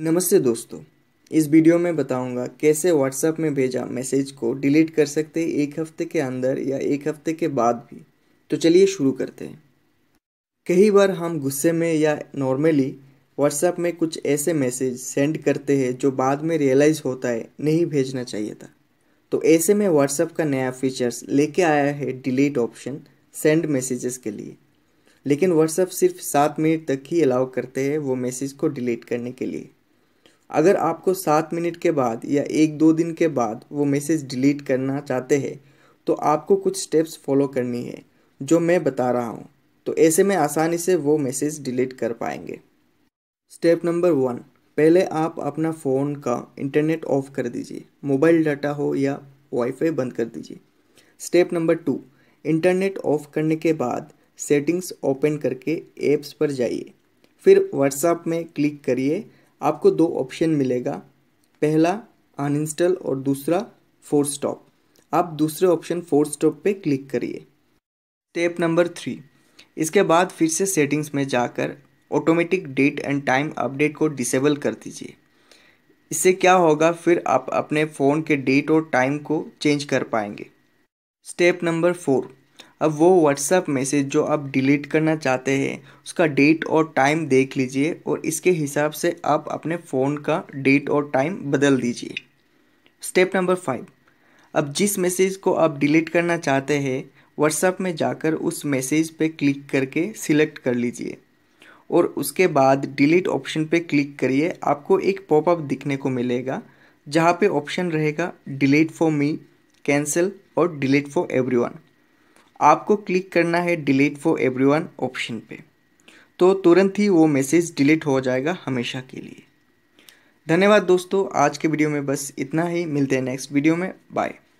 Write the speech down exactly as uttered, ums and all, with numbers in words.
नमस्ते दोस्तों, इस वीडियो में बताऊंगा कैसे व्हाट्सएप में भेजा मैसेज को डिलीट कर सकते हैं एक हफ्ते के अंदर या एक हफ्ते के बाद भी। तो चलिए शुरू करते हैं। कई बार हम गुस्से में या नॉर्मली व्हाट्सएप में कुछ ऐसे मैसेज सेंड करते हैं जो बाद में रियलाइज़ होता है नहीं भेजना चाहिए था। तो ऐसे में व्हाट्सएप का नया फीचर्स लेके आया है डिलीट ऑप्शन सेंड मैसेजेस के लिए। लेकिन व्हाट्सएप सिर्फ सात मिनट तक ही अलाउ करते हैं वो मैसेज को डिलीट करने के लिए। अगर आपको सात मिनट के बाद या एक दो दिन के बाद वो मैसेज डिलीट करना चाहते हैं तो आपको कुछ स्टेप्स फॉलो करनी है जो मैं बता रहा हूँ। तो ऐसे में आसानी से वो मैसेज डिलीट कर पाएंगे। स्टेप नंबर वन, पहले आप अपना फ़ोन का इंटरनेट ऑफ कर दीजिए। मोबाइल डाटा हो या वाईफाई बंद कर दीजिए। Step number two, internet off करने के बाद सेटिंग्स ओपन करके ऐप्स पर जाइए। फिर व्हाट्सएप में क्लिक करिए। आपको दो ऑप्शन मिलेगा, पहला अनइंस्टॉल और दूसरा फोर्स स्टॉप। आप दूसरे ऑप्शन फोर्स स्टॉप पे क्लिक करिए। स्टेप नंबर थ्री, इसके बाद फिर से सेटिंग्स में जाकर automatic date and time update को डिसेबल कर दीजिए। इससे क्या होगा, फिर आप अपने फ़ोन के डेट और टाइम को चेंज कर पाएंगे। स्टेप नंबर फोर, अब वो व्हाट्सएप मैसेज जो आप डिलीट करना चाहते हैं उसका डेट और टाइम देख लीजिए और इसके हिसाब से आप अपने फ़ोन का डेट और टाइम बदल दीजिए। स्टेप नंबर फाइव, अब जिस मैसेज को आप डिलीट करना चाहते हैं व्हाट्सएप में जाकर उस मैसेज पे क्लिक करके सिलेक्ट कर लीजिए और उसके बाद डिलीट ऑप्शन पे क्लिक करिए। आपको एक पॉपअप दिखने को मिलेगा जहाँ पे ऑप्शन रहेगा डिलीट फॉर मी, कैंसिल और डिलीट फॉर एवरीवन। आपको क्लिक करना है डिलीट फॉर एवरीवन ऑप्शन पे, तो तुरंत ही वो मैसेज डिलीट हो जाएगा हमेशा के लिए। धन्यवाद दोस्तों, आज के वीडियो में बस इतना ही। मिलते हैं नेक्स्ट वीडियो में। बाय।